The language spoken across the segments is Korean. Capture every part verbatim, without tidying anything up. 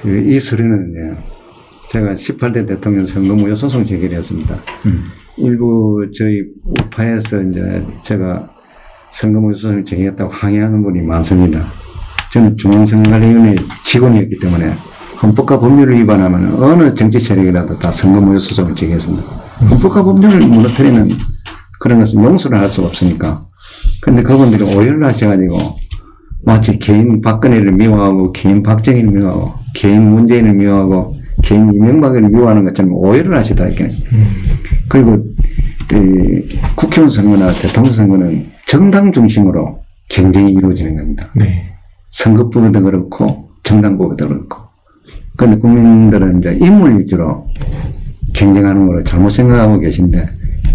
그 이 서류는 이제 제가 십팔 대 대통령 선거 무효 소송 제기를 했습니다. 음. 일부 저희 우파에서 이제 제가 선거 무효 소송을 제기했다고 항의하는 분이 많습니다. 저는 중앙선거관리위원회 직원이었기 때문에 헌법과 법률을 위반하면 어느 정치 세력이라도 다 선거 무효 소송을 제기했습니다. 음. 헌법과 법률을 무너뜨리는 그런 것은 용서를 할 수가 없으니까. 근데 그분들이 오해를 하셔가지고 마치 개인 박근혜를 미워하고 개인 박정희를 미워하고 개인 문재인을 미워하고 개인 이명박을 미워하는 것처럼 오해를 하시더라고요. 음. 그리고 이 국회의원 선거나 대통령 선거는 정당 중심으로 경쟁이 이루어지는 겁니다. 네. 선거법에도 그렇고 정당법에도 그렇고. 그런데 국민들은 이제 인물 위주로 경쟁하는 걸 잘못 생각하고 계신데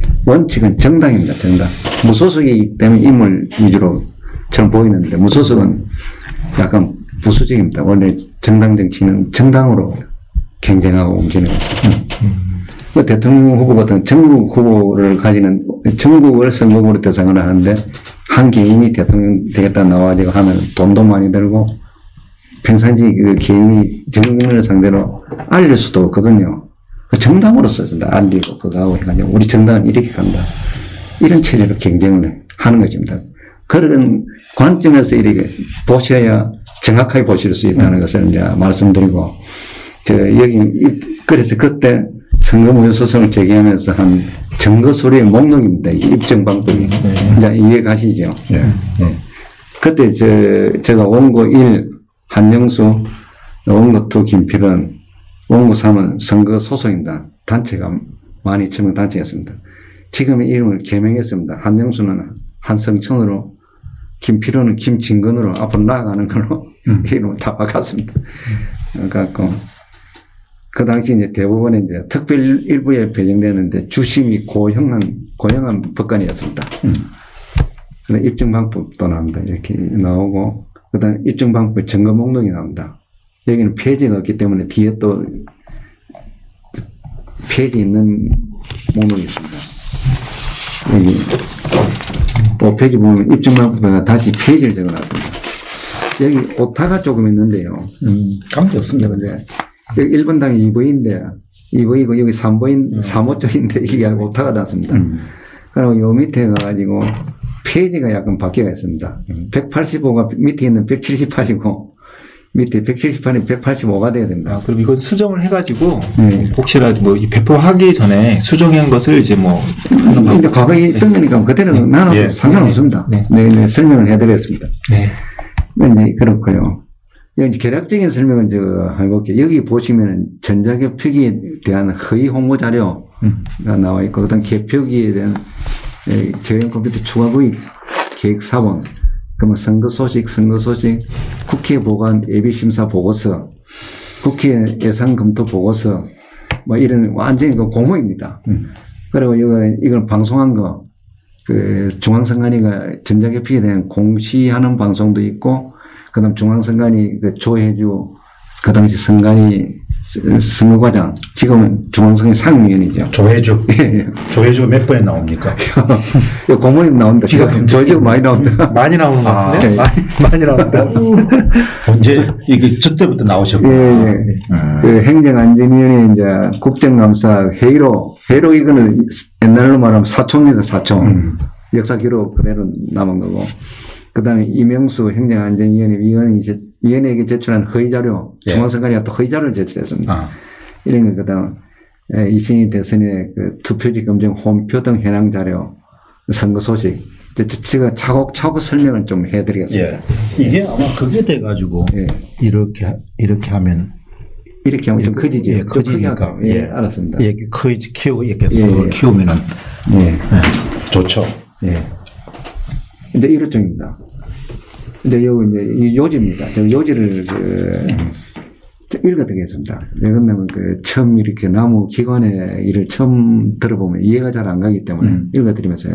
원칙은 정당입니다. 정당. 무소속이기 때문에 인물 위주로 저는 보이는데 무소속은 약간 부수적입니다. 원래 정당 정치는 정당으로 경쟁하고 움직이는 거죠. 음. 그 대통령 후보 같은 전국 후보를 가지는 전국을 선거구로 대상을 하는데 한 개인이 대통령 되겠다 나와가지고 하면 돈도 많이 들고 평상시 그 개인이 전 국민을 상대로 알릴 수도 없거든요. 그 정당으로서 알리고 그거 하고 해가지고 우리 정당은 이렇게 간다. 이런 체제로 경쟁을 하는 것입니다. 그런 관점에서 이렇게 보셔야 정확하게 보실 수 있다는 것을 이제 말씀드리고, 저, 여기, 그래서 그때 선거 무효 소송을 제기하면서 한 증거 서류의 목록입니다. 입증 방법이. 네. 이제 이해 가시죠? 네. 네. 그때 저, 제가 원고 일, 한영수, 원고 이, 김필은, 원고 삼은 선거 소송입니다. 단체가 만 이천 명 단체였습니다. 지금 이름을 개명했습니다. 한영수는 한성천으로, 김필호는 김진건으로 앞으로 나아가는 걸로 음. 이름을 다 바꿨습니다. 음. 그래갖고, 그 당시 이제 대법원에 이제 특별 일부에 배정되는데 주심이 고형한, 고형한 법관이었습니다. 음. 그래서 입증방법도 나옵니다. 이렇게 나오고, 그 다음에 입증방법 증거 목록이 나옵니다. 여기는 폐지가 없기 때문에 뒤에 또 폐지 있는 목록이 있습니다. 여기 오 페이지 보면 입증방법에 다시 페이지를 적어놨습니다. 여기 오타가 조금 있는데요. 음, 감도 없습니다. 근데 여기 일 번당이 이 번인데 이 번이고 여기 삼 번, 음. 삼 호쪽인데 이게 오타가 났습니다. 음. 그리고 요 밑에 가가지고 페이지가 약간 바뀌어 있습니다. 음. 백팔십오가 밑에 있는 백칠십팔이고 밑에 백칠십팔이 백팔십오가 돼야 됩니다. 아, 그럼 이건 수정을 해가지고, 네. 혹시라도 뭐, 배포하기 전에 수정한 것을 이제 뭐, 이제 과거에 있던 거니까 그때는 네. 나는 예. 상관없습니다. 네. 네. 네. 설명을 해드렸습니다. 네. 네. 그렇고요. 이제 개략적인 설명을 제가 해볼게요. 여기 보시면은 전자개표 표기에 대한 허위 홍보 자료가 음. 나와 있고, 그 다음 개표기에 대한 저형 컴퓨터 추가 구입 계획 사본, 그러면 선거 소식, 선거 소식, 국회 보관 예비 심사 보고서, 국회 예산 검토 보고서, 뭐 이런 완전히 그 공모입니다. 음. 그리고 이거, 이걸 방송한 거, 그 중앙선관위가 전자개표에 대한 공시하는 방송도 있고, 그 다음 중앙선관위 그 조혜주, 그 당시 선관위 선거과장, 지금은 중앙선관위 상임위원이죠. 조혜주. 조혜주 몇 번에 나옵니까? 공무원이 나온다. 조혜주 많이 나온다. 많이 나오는 것 같은데? 아, 네. 많이, 많이 나온다. 언제, 이게 저 때부터 나오셨구나. 예, 예. 음. 그 행정안전위원회 이제 국정감사 회의로, 회의로 이거는 옛날로 말하면 사초입니다, 사초. 음. 역사 기록 그대로 남은 거고. 그 다음에 이명수 행정안전위원회 위원이 이제 위원회에게 제출한 허위자료, 예. 중앙선관위가 또 허위자료를 제출했습니다. 아. 이런 거, 그 다음, 이신희 대선의 그 투표지 검증 홈표 등 현황 자료, 선거 소식, 제가 차곡차곡 설명을 좀 해드리겠습니다. 예. 이게 아마 그게 돼가지고, 예. 이렇게, 이렇게 하면. 이렇게 하면 좀 커지지. 예, 커지니까. 예, 예, 알았습니다. 예, 커지, 키우고, 이렇게 예, 예. 키우면은. 예. 예. 좋죠. 예. 이제 일 호점입니다. 이제 요, 이제, 이 요지입니다. 저 요지를, 그, 읽어드리겠습니다. 왜 그러냐면, 그, 처음 이렇게 나무 기관의 일을 처음 들어보면 이해가 잘 안 가기 때문에 음. 읽어드리면서,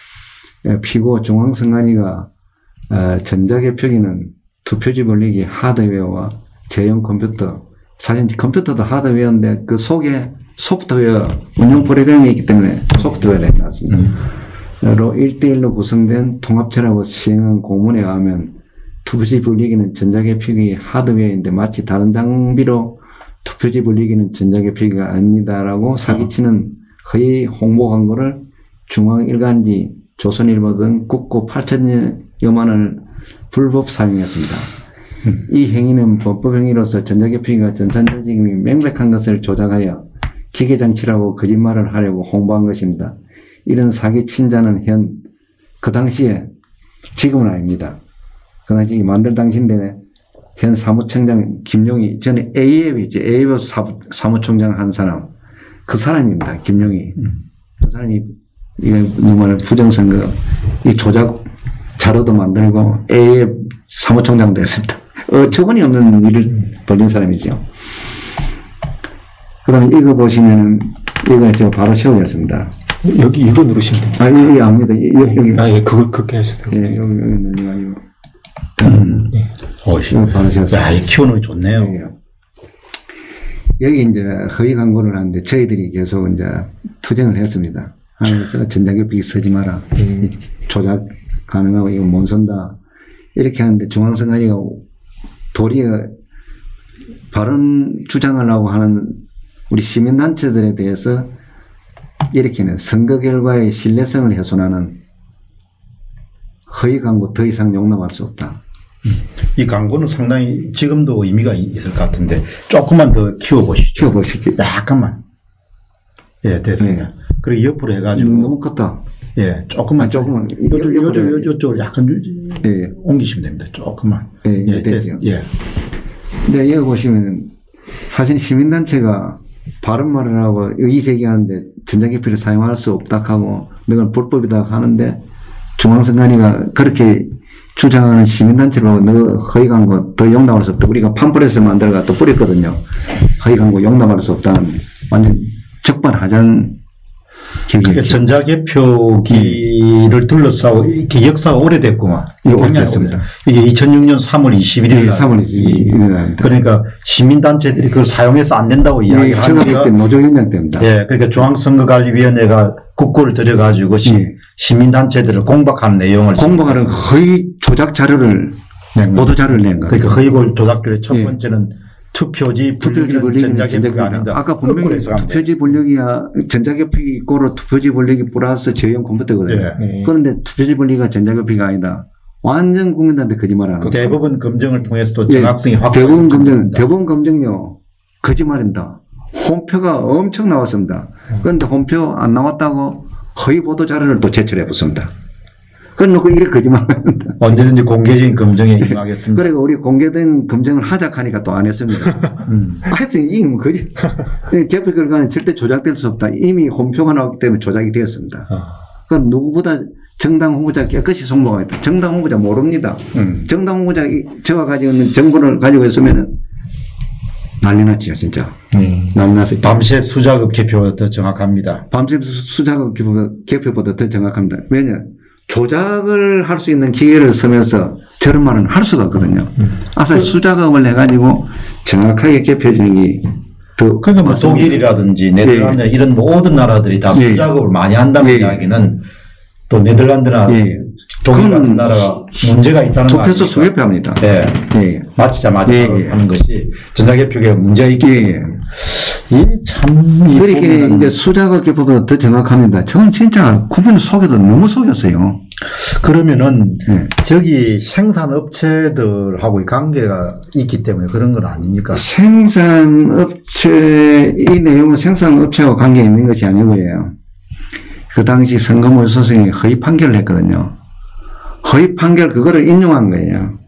피고 중앙선관위가, 어, 전자개표기는 투표지 벌리기 하드웨어와 제형 컴퓨터, 사실 컴퓨터도 하드웨어인데 그 속에 소프트웨어, 운영 프로그램이 있기 때문에 소프트웨어를 해놨습니다. 음. 로 일 대일로 구성된 통합체라고 시행한 공문에 의하면 투표지 불리기는 전자개표기 하드웨어인데 마치 다른 장비로 투표지 불리기는 전자개표기가 아니다라고 사기치는 허위 홍보 광고를 중앙일간지, 조선일보 등 국고 팔천여만 원을 불법 사용했습니다. 음. 이 행위는 범법 행위로서 전자개표기가 전산조직이 명백한 것을 조작하여 기계장치라고 거짓말을 하려고 홍보한 것입니다. 이런 사기친 자는 현, 그 당시에, 지금은 아닙니다. 그 당시 만들 당시인데 현 사무총장 김용희, 전에 에이에프 있지, 에이에프 사무, 사무총장 한 사람, 그 사람입니다. 김용희. 음. 그 사람이 이거 정말 부정선거, 이 조작 자료도 만들고 에이에프 사무총장도 했습니다. 어처구니 없는 일을 벌린 사람이죠. 그 다음에 이거 보시면은, 이거 제가 바로 세우겠습니다. 여기 이거 누르시면 됩니다. 아, 여기 압니다. 여기, 여기. 아, 예, 그걸 그렇게 하셔도 돼요. 예, 여기, 여기 눌러가지고. 음. 예. 어, 바로 세웠습니다. 야, 이 키워는 좋네요. 예. 여기 이제 허위 광고를 하는데 저희들이 계속 이제 투쟁을 했습니다. 하면서 전자개표기 쓰지 마라. 음. 조작 가능하고 이거 못 쓴다. 이렇게 하는데 중앙선관위가 도리어 바른 주장하려고 하는 우리 시민단체들에 대해서 이렇게는 선거 결과의 신뢰성을 훼손하는 허위 광고 더 이상 용납할 수 없다. 이 광고는 상당히 지금도 의미가 있을 것 같은데 조금만 더 키워보시죠. 키워보시죠. 약간만. 예, 됐습니다. 네. 그리고 옆으로 해가지고. 너무 컸다. 예, 조금만. 아, 조금만. 요쪽, 요쪽, 요쪽 약간 예. 옮기시면 됩니다. 조금만. 예, 예, 됐죠. 예. 이제 여기 보시면 사실 시민단체가 바른 말을 하고 의의 제기하는데 전자개표를 사용할 수 없다 하고 너는 불법이다 하는데 중앙선관위가 그렇게 주장하는 시민단체로 너 허위 광고 더 용납할 수 없다. 우리가 팜플렛을 만들어가 또 뿌렸거든요. 허위 광고 용납할 수 없다는 완전 적반하장. 그러니까 전자개표기를 둘러싸고 이렇게 역사가 오래됐구만. 예, 오래됐습니다. 이게 이천육 년 삼월 이십일일. 네, 삼월 이십일일. 그러니까 시민단체들이 그걸 사용해서 안 된다고 네, 이야기하니까. 제가 그때 노조위원장 때입니다. 예, 그러니까 중앙선거관리위원회가 국고를 들여가지고 네. 시민단체들을 공박하는 내용을. 공박하는 허위 조작 자료를, 보도 자료를 낸 거예요. 그러니까 허위 조작들의 첫 번째는 네. 투표지 분류기는 전자개표기가 아니다. 아까 분명히 투표지 분류기야 전자개표기 있고로 투표지 분류기 플러스 저형 컴퓨터거든요. 네. 그런데 투표지 분류기가 전자개표기가 아니다. 완전 국민들한테 거짓말하는 그 대법원 검증을 통해서도 정확성이 예, 확 대법원 검증, 대법원 검증요 거짓말입니다. 홈표가 엄청 나왔습니다. 그런데 홈표 안 나왔다고 허위 보도 자료를 또 제출해 붙습니다. 그래놓고 이렇게 거짓말합니다. 언제든지 공개적인 검증에 임하겠습니다. 그리고 우리 공개된 검증을 하자하니까 또 안 했습니다. 음. 하여튼 이게 뭐 거짓. 개표 결과는 절대 조작될 수 없다. 이미 홈표가 나왔기 때문에 조작이 되었습니다. 아. 그럼 누구보다 정당 후보자 깨끗이 송보가 있다. 정당 후보자 모릅니다. 음. 정당 후보자 제가 가지고 있는 정보를 가지고 있으면은 난리 났지요, 진짜. 음. 난리 났어요. 밤새 수작업 개표보다 더 정확합니다. 밤새 수작업 개표보다 더 정확합니다. 왜냐? 조작을 할 수 있는 기회를 쓰면서 저런 말은 할 수가 없거든요. 음. 아싸 수작업을 해가지고 정확하게 개표해주는 게 더. 그러니까 뭐 독일이라든지 네덜란드 예. 이런 모든 나라들이 다 예. 수작업을 많이 한다는 예. 이야기는 또 네덜란드나 예. 독일 같은 나라가 문제가 있다는 거 투표소 수개표합니다. 예. 예. 맞히자마자 예. 하는 것이 전자개표기가 문제가 있기 때문에. 예. 이 참. 그렇게 이제 수작업 개표보다 더 정확합니다. 저는 진짜 국민을 속여도 너무 속였어요. 그러면은 네. 저기 생산업체들하고의 관계가 있기 때문에 그런 건 아닙니까? 생산업체, 이 내용은 생산업체와 관계 있는 것이 아니고요. 그 당시 선거무 소송이 허위 판결을 했거든요. 허위 판결 그거를 인용한 거예요.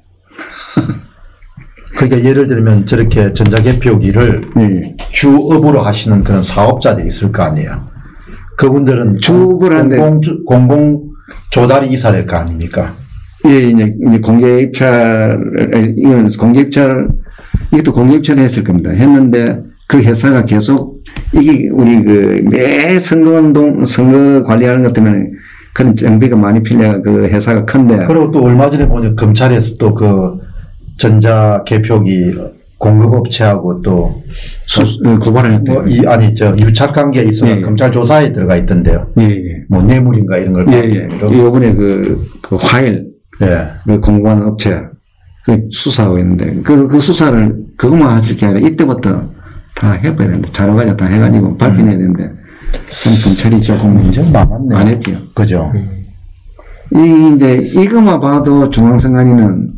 그러니까 예를 들면 저렇게 전자개표기를 네. 주업으로 하시는 그런 사업자들이 있을 거 아니에요. 그분들은 주업을 하는데 공공, 공공 조달이 있어야 될 거 아닙니까? 예, 이제, 이제 공개 입찰, 이건 공개 입찰, 이것도 공개 입찰을 했을 겁니다. 했는데 그 회사가 계속 이게 우리 그 매 선거운동, 선거 관리하는 것 때문에 그런 정비가 많이 필요한 그 회사가 큰데. 그리고 또 얼마 전에 보니 검찰에서 또 그 전자개표기 공급업체하고 또 수, 고발을 했대요. 뭐 이, 아니, 저, 유착 관계에 있어서 예. 검찰 조사에 들어가 있던데요. 예, 예. 뭐 뇌물인가 이런 걸. 예, 예. 요번에 그, 그 화일. 예. 그 공부하는 업체. 그 수사하고 있는데 그, 그 수사를 그것만 하실 게 아니라 이때부터 다 해봐야 된다. 자료가지고 다 해가지고 밝혀내야 되는데 참 경찰이 조금 문제 많았네. 안 했죠. 그죠. 음. 이 이제 이것만 봐도 중앙선관위는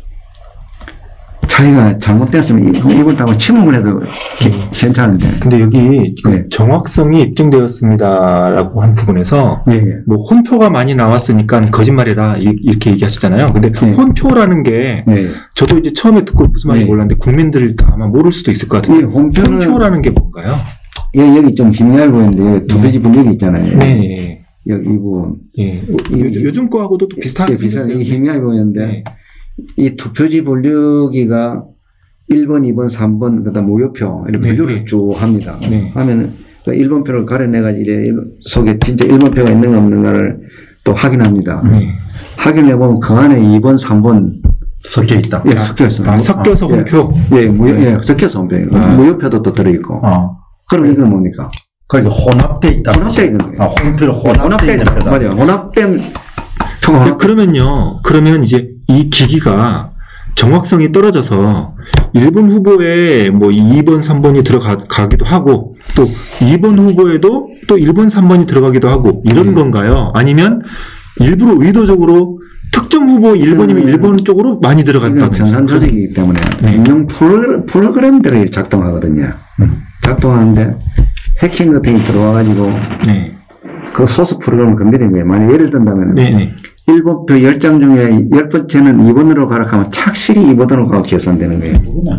자기가 잘못됐으면 이걸 다 침묵을 해도 괜찮은데. 근데 여기 네. 정확성이 입증되었습니다라고 한 부분에서 네. 뭐 혼표가 많이 나왔으니까 거짓말이라 이렇게 얘기하시잖아요. 근데 네. 혼표라는 게 네. 저도 이제 처음에 듣고 무슨 말인지 네. 몰랐는데 국민들이 아마 모를 수도 있을 것 같아요. 네. 혼표라는 게 뭔가요? 예, 여기 좀 희미하게 보이는데 두 페이지 분력이 있잖아요. 네. 여기 이 부분. 예. 요즘, 요즘 거하고도 또 비슷하게 네, 비슷하게 희미하게 보이는데. 네. 이 투표지 분류기가 일 번, 이 번, 삼 번, 그 다음 무효표, 이렇게 분류를 네, 네. 쭉 합니다. 네. 하면은 일 번 표를 가려내가지고 이래 속에 진짜 일 번 표가 있는가 없는가를 또 확인합니다. 네. 확인해보면 그 안에 이 번, 삼 번 섞여 있다. 예, 섞여 있어요. 아, 섞여서 혼표? 예, 예, 무효, 예, 섞여서 혼표. 아. 무효표도 또 들어있고. 아. 그럼 이건 뭡니까? 그러니까 혼합돼 있다. 혼합돼 있는 거예요. 아, 혼표를 혼합돼 있는 거다. 맞아요. 혼합된 표가. 네, 그러면요. 그러면 이제 이 기기가 정확성이 떨어져서 일 번 후보에 뭐 이 번, 삼 번이 들어가기도 하고 또 이 번 후보에도 또 일 번, 삼 번이 들어가기도 하고 이런 음. 건가요? 아니면 일부러 의도적으로 특정 후보 일 번이면 음. 일 번 쪽으로 많이 들어갔다든지. 전산 조직이기 때문에 네. 인용 프로그램, 프로그램들을 작동하거든요. 음. 작동하는데 해킹 같은 게 들어와가지고 네. 그 소스 프로그램을 건드리는 거예요. 만약 예를 든다면 네. 네. 일 번표 열 장 중에 열 번째는 이 번으로 가라 하면 착실히 이 번으로 가고 계산되는 거예요.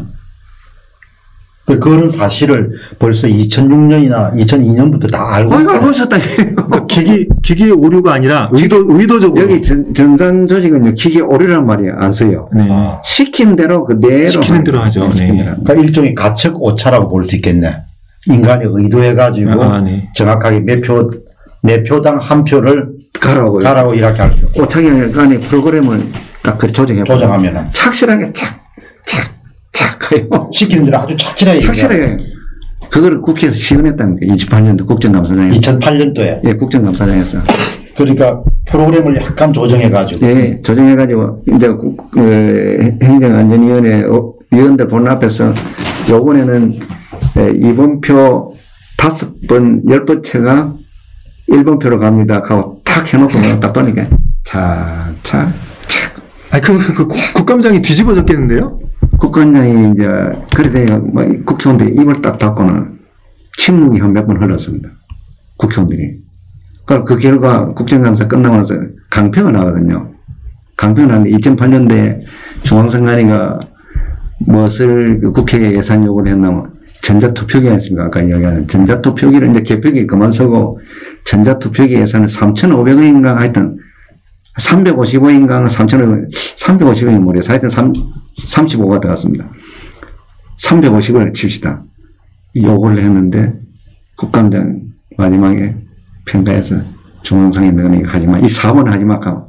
그, 그거는 사실을 벌써 이천육 년이나 이천이 년부터 다 알고 있어요. 알고 있었다. 그러니까 기기, 기기의 오류가 아니라 의도, 의도적으로. 여기 전, 전산 조직은요, 기기 오류란 말이 안 써요. 네. 시킨 대로 그대로. 시키는 대로 하죠. 네. 네. 그러니까 일종의 가측 오차라고 볼 수 있겠네. 인간이 의도해가지고 아, 네. 정확하게 몇 표, 내 표당 한 표를 가라고 가라고 이렇게 할 수 있고. 오차경간의 프로그램을 딱 그 조정해 조정하면은 착실하게 착, 착, 착 가요. 시키는 대로 아주 착실하게. 착실하게. 그거를 국회에서 시연했다는 거예요. 이십팔 년도 국정감사장에서. 이천팔 년도에. 예, 국정감사장에서. 그러니까 프로그램을 약간 조정해가지고. 예, 조정해가지고 이제 그 행정안전위원회 위원들 보는 앞에서 요번에는 이번 표 다섯 번, 열 번째가 일 번표로 갑니다. 하고 탁 해놓고 딱 떠니까 차, 차, 차. 아니, 그, 그, 국감장이 뒤집어졌겠는데요? 국감장이 이제, 그래도 뭐 국회의원들이 입을 딱 닫고는 침묵이 한 몇 번 흘렀습니다. 국회의원들이. 그러니까 그 결과 국정감사 끝나고 나서 강평을 나거든요. 강평을 하는데 이천팔 년도에 중앙선관위가 무엇을 그 국회에 예산 요구를 했나면 전자투표기 아니습니까? 아까 이야기하는 전자투표기를 이제 개표기 그만 쓰고 전자투표기 예산을 삼천오백 원인가 하여튼 삼백오십오 원인가 삼천오백 원, 삼백오십 원이 모르겠어요. 하여튼 삼, 삼십오가 들어갔습니다. 삼백오십 원을 칩시다. 요구를 했는데 국감장 마지막에 평가해서 중앙상에 넣으니 하지만 이 사업은 하지마 하고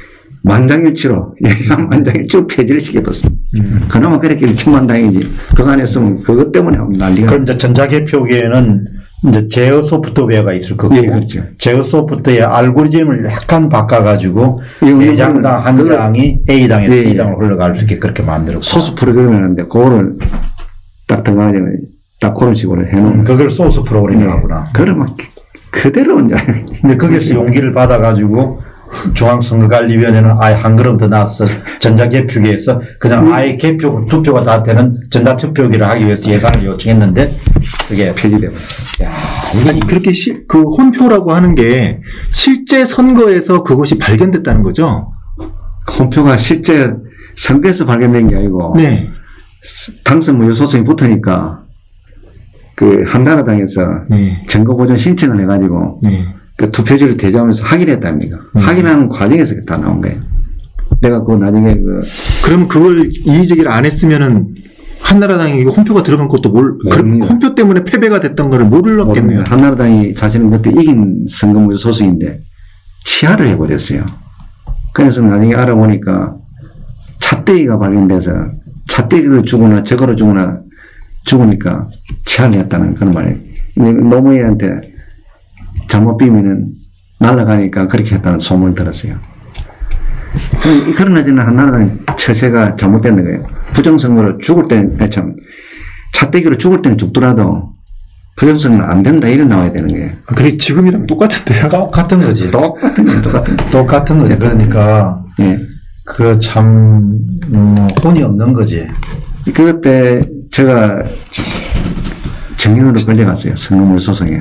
만장일치로, 만장일치로 폐지를 시켜봤습니다. 음. 그나마 그랬길래 천만다행이지. 그거 안 했으면 그것 때문에 난리가. 그럼 이제 전자개표기에는 이제 제어 소프트웨어가 있을 거고. 예, 그렇죠. 제어 소프트웨어의 알고리즘을 약간 바꿔가지고 네 장당 한 장이 A당에서 예, B당으로 흘러갈 수 있게 그렇게 만들고. 소스 프로그램을 하는데 그거를 딱 들어가가지고 딱 그런 식으로 해놓은. 음, 그걸 소스 프로그램이라구나. 예. 그걸 막 그대로 이제. 근데 거기서 용기를 받아가지고 중앙선거관리위원회는 아예 한 걸음 더 나서 전자개표기에서 그냥 음. 아예 개표, 투표가 다 되는 전자투표기를 하기 위해서 예산을 요청했는데 그게 폐지되고. 아니, 그렇게 시, 그 혼표라고 하는 게 실제 선거에서 그것이 발견됐다는 거죠? 혼표가 실제 선거에서 발견된 게 아니고. 네. 당선 무효 소송이 붙으니까 그 한나라당에서 네. 증거보존 신청을 해가지고. 네. 그 투표지를 대조하면서 확인했답니다. 음. 확인하는 과정에서 다 나온 거예요. 내가 그 나중에 그. 그럼 그걸 이의제기를 안 했으면은 한나라당이 혼표가 들어간 것도 뭘, 그 혼표 때문에 패배가 됐던 거를 몰랐겠네요. 모릅니다. 한나라당이 사실은 그때 이긴 선거무효 소송인데 치하를 해버렸어요. 그래서 나중에 알아보니까 찻대기가 발견돼서 찻대기로 주거나 저거로 주거나 죽으니까 치하를 했다는 그런 말이에요. 노무현한테 잘못 비면은 날아가니까 그렇게 했다는 소문을 들었어요. 그러나 저는 한나라당 처세가 잘못된 거예요. 부정선거로 죽을 때는 참 차떼기로 죽을 때는 죽더라도 부정선거는 안 된다 이런 나와야 되는 거예요. 아, 그게 지금이랑 똑같은데요? 똑같은 거지. 똑같은 거 똑같은 거. 똑같은 거지. 그러니까 예. 그 참 음, 혼이 없는 거지. 그때 제가 정인으로 걸려갔어요. 선거물 소송에.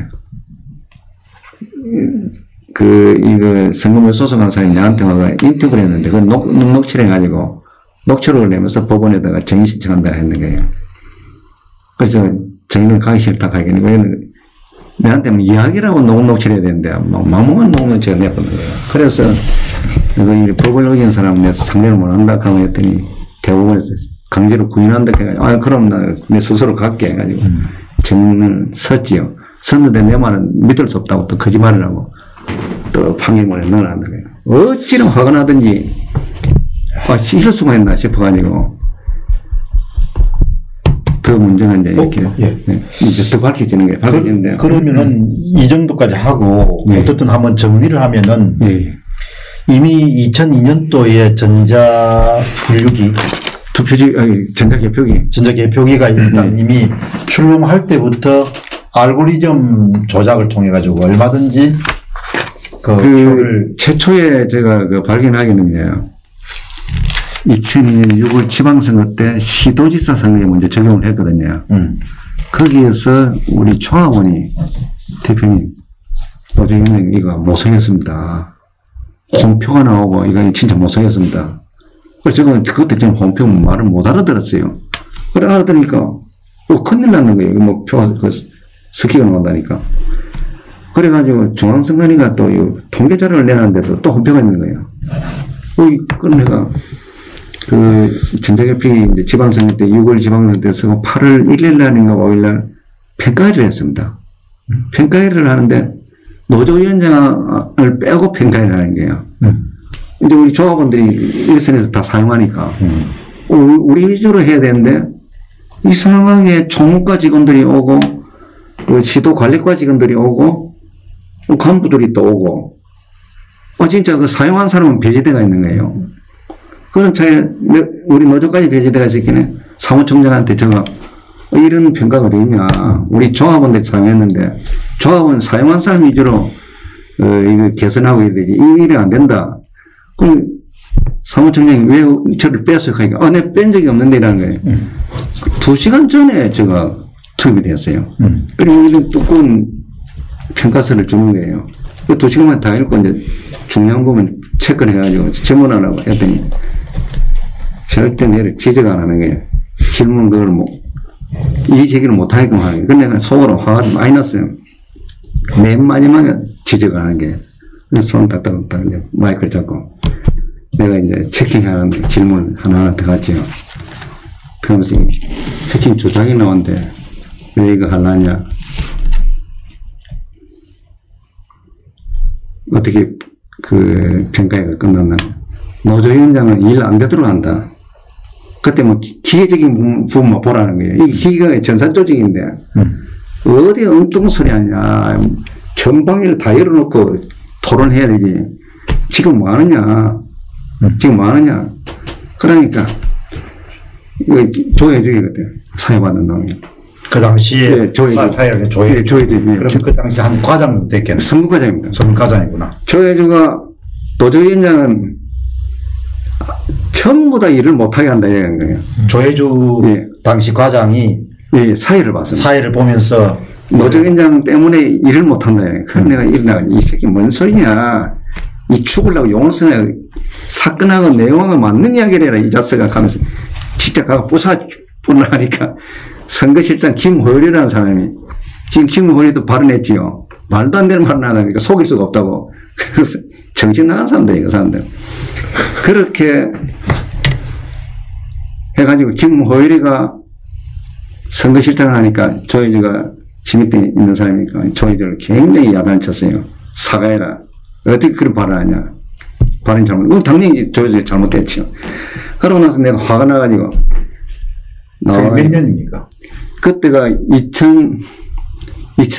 그, 이거, 선거물 소송한 사람이 나한테 와가 인터뷰를 했는데, 그걸 녹, 녹취를 해가지고, 녹취록을 내면서 법원에다가 정의 신청한다 했는 거예요. 그래서 정의를 가기 싫다 가겠니? 왜냐면, 내한테 뭐 이야기라고 녹, 녹취를 해야 되는데, 막, 망망한 녹, 녹취를 내보는 거예요. 그래서, 그, 법을 어긴 사람은 내가 상대를 못 한다 하고 했더니, 대법원에서 강제로 구인한다 해가지고, 아, 그럼 나 내 스스로 갈게 해가지고, 음. 정의는 섰지요. 섰는데 내 말은 믿을 수 없다고 또 거짓말을 하고, 또 판결문에 넣어놨는 거예요. 어찌나 화가 나든지, 아, 이럴 수가 있나 싶어가지고, 더 문제가 이제 이렇게, 어, 예. 예, 이제 더 밝혀지는 거예요. 밝혀지는데. 그, 그러면은 음. 이 정도까지 하고, 예. 어쨌든 한번 정리를 하면은, 예. 이미 이천이 년도에 전자 분류기, 투표지, 아니, 전자개표기. 전자개표기가 일단 네. 이미 출범할 때부터 알고리즘 조작을 통해가지고 얼마든지 그, 그 표를 최초에 제가 그 발견하기는요. 이천이 년 유월 지방선거 때 시도지사 선거에 먼저 적용을 했거든요. 음. 거기에서 우리 조합원이 대표님, 노정현님 이거 모성했습니다. 홍표가 나오고 이거 진짜 모성했습니다. 그래서 제가 그때 좀 홍표 말을 못 알아들었어요. 그래 알아들으니까 어, 큰일 났는 거예요. 뭐 표가 그 스키가 나온다니까. 그래가지고 중앙선관위가 또 통계 자료를 내놨는데도 또 홍표가 있는 거예요. 어, 그럼 내가 그 전자개표기 이제 지방선거 때 유월 지방선거 때 쓰고 팔월 일일 날인가 오일 날 평가회를 했습니다. 평가회를 하는데 노조위원장을 빼고 평가회를 하는 거예요. 음. 이제 우리 조합원들이 일선에서 다 사용하니까 음. 우리 위주로 해야 되는데 이상하게 총무과 직원들이 오고 그 시도 관리과 직원들이 오고 간부들이 또 오고 어 진짜 그 사용한 사람은 배제대가 있는 거예요. 그런 차에 우리 노조까지 배제대가 있었기는 사무총장한테 제가 이런 평가가 어디 있냐. 우리 조합원들이 사용했는데 조합원 사용한 사람 위주로 어 이거 개선하고 해야 되지. 이거 이래 안 된다. 그럼 사무총장이 왜 저를 뺐어요? 그러니까 아, 내가 뺀 적이 없는데 이라는 거예요. 음. 두 시간 전에 제가 투입이 됐어요. 음. 그리고 이런 두꺼운 평가서를 주는 거예요. 그 두 시간만 다 읽고 이제 중요한 부분 체크를 해가지고 질문하라고 했더니 절대 내를 지적 안 하는 거예요. 질문 그걸 뭐 이의 제기를 못 하게끔 하는 거예요. 근데 내가 속으로 화가 많이 났어요. 맨 마지막에 지적을 하는 게 손 딱딱딱 이제 마이크를 잡고 내가 이제 체킹하는 질문 하나하나 더 하죠. 그러면서 해킹 조작이 나오는데 왜 이거 하려냐. 어떻게 그 평가회가 끝났나. 노조위원장은 일 안 되도록 한다. 그때 뭐 기계적인 부분만 보라는 거예요. 이 기계가 전산 조직인데 음. 어디 엉뚱소리 하냐. 전방위를 다 열어놓고 토론해야 되지. 지금 뭐 하느냐. 지금 뭐 하느냐. 그러니까 이거 조회주의거든. 사회받는 놈이. 그 당시에 네, 조회주. 사회를 조회주. 네, 조회주. 네. 그럼 그 당시 한 과장 됐겠네. 선거과장입니다. 선거과장이구나. 조회주가 노조위원장은 전부 다 일을 못하게 한다 이런 거예요. 조혜주 예. 당시 과장이 예, 사회를 봤습니다. 사회를 보면서 노조위원장 때문에 일을 못한다. 그래서 음. 내가 일어나가 이 새끼 뭔 소리냐. 이 죽으려고 용을 쓰냐. 사건하고 내용하고 맞는 이야기를 해라. 이 자식아 하면서 진짜 가서 부사 분하니까 선거실장 김호열이라는 사람이 지금 김호열이도 발언했지요. 말도 안 되는 말을 하니까 속일 수가 없다고. 그래서 정신 나간 사람들이에요. 그 사람들. 그렇게 해가지고 김호열이가 선거실장을 하니까 조혜주가 지밑에 있는 사람이니까 조혜주를 굉장히 야단을 쳤어요. 사과해라. 어떻게 그런 발언을 하냐. 발언이 잘못, 그건 당연히 조혜주가 잘못했죠. 그러고 나서 내가 화가 나가지고. 그게 몇 년입니까? 그때가 이천, 이천,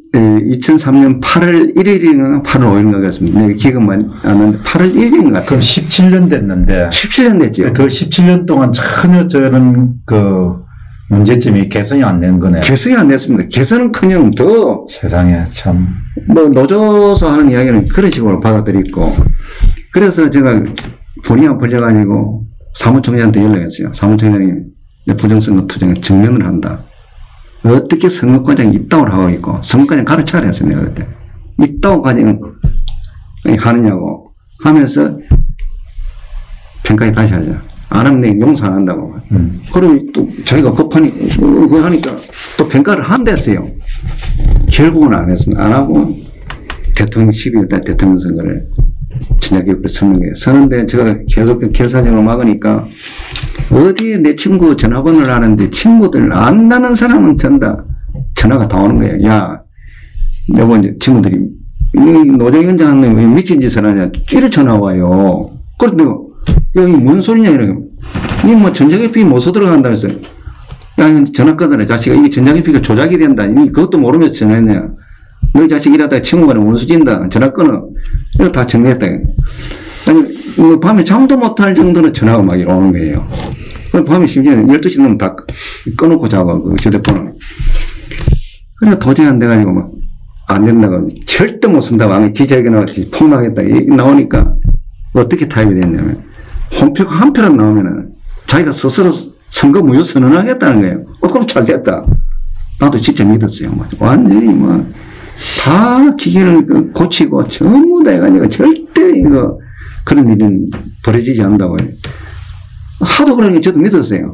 이천삼 년 팔월 일일인가 팔월 오일인가 그랬습니다. 내가 기억은 안 나는데 팔월 일일인 것 같아요. 그럼 십칠 년 됐는데. 십칠 년 됐죠. 그 십칠 년 동안 전혀 저는 그 문제점이 개선이 안 된 거네요. 개선이 안 됐습니다. 개선은커녕 더 세상에 참. 뭐 노조서 하는 이야기는 그런 식으로 받아들이고 그래서 제가 본의 안 풀려가지고 사무총장한테 연락했어요. 사무총장이 부정선거 투쟁에 증명을 한다. 어떻게 선거과정이 있다고 하고 있고 선거과정 가르쳐라 했어요. 내가 그때. 있다고 과정 하느냐고 하면서 평가에 다시 하자. 안 하면 내가 용서 안 한다고. 음. 그리고 또 자기가 급하니 그거 하니까 또 평가를 한댔어요. 결국은 안 했습니다. 안 하고 대통령 십이월 달 대통령 선거를 진작에 서는 거예요. 서는데 제가 계속 결사적으로 막으니까 어디에 내 친구 전화번호를 하는데 친구들 안 나는 사람은 전다 전화가 다 오는 거예요. 야, 내가 이제 친구들이 노정위원장은 왜 미친 짓을 하냐. 찌르 전화 와요. 그래서 내가 야, 이게 뭔 소리냐 이러고 니 뭐 전자기피 못 써 들어간다면서 야, 전화 끊어라 자식아. 이게 전자기피가 조작이 된다. 니 그것도 모르면서 전화했냐. 너희 자식 일하다가 친구가 원수진다. 전화 끊어. 이거 다 정리했다. 아니, 뭐 밤에 잠도 못할 정도로 전화가 막 오는 거예요. 밤에 심지어 열두 시 넘으면 다 꺼놓고 자고, 그 휴대폰을. 그래서 도저히 안 돼가지고 막, 안 된다고. 절대 못 쓴다고. 기자회견 나왔지. 폭락했다. 나오니까 어떻게 타협이 됐냐면, 홈표가 한 표라도 나오면은 자기가 스스로 선거 무효 선언하겠다는 거예요. 어, 그럼 잘 됐다. 나도 진짜 믿었어요. 뭐. 완전히 뭐, 다 기계를 고치고 전부 다 해가지고 절대 이거 그런 일은 벌어지지 않는다고 해요. 하도 그러니 저도 믿었어요.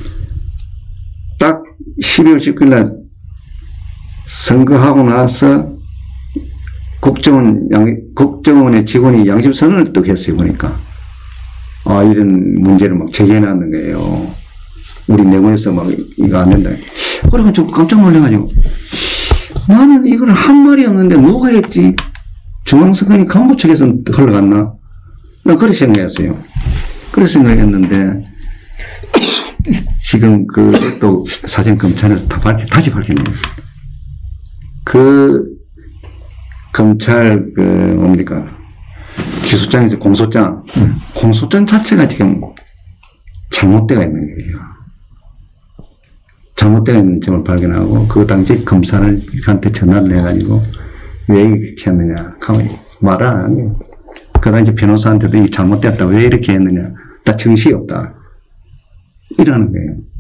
딱 십이월 십구일 날 선거하고 나서 국정원, 양, 국정원의 직원이 양심선언을 또 했어요. 보니까. 아, 이런 문제를 막 제기해놨는 거예요. 우리 내부에서 막 이거 안 된다. 그러면 좀 깜짝 놀라가지고. 나는 이걸 한 말이 없는데 누가 했지? 중앙선관위 간부 측에서 흘러갔나? 난 그렇게 생각했어요. 그렇게 생각했는데 지금 그 또 사진 검찰에서 다 밝혀, 다시 밝혀내요. 그 검찰 그 뭡니까 기소장에서 공소장, 음. 공소장 자체가 지금 잘못되어 있는 거예요. 잘못되어 있는 점을 발견하고 그 당시 검사한테 전화를 해가지고 왜 이렇게 했느냐 하면 말을 안 하네요. 그 당시 변호사한테도 이게 잘못됐다 왜 이렇게 했느냐 다 정신이 없다 이러는 거예요.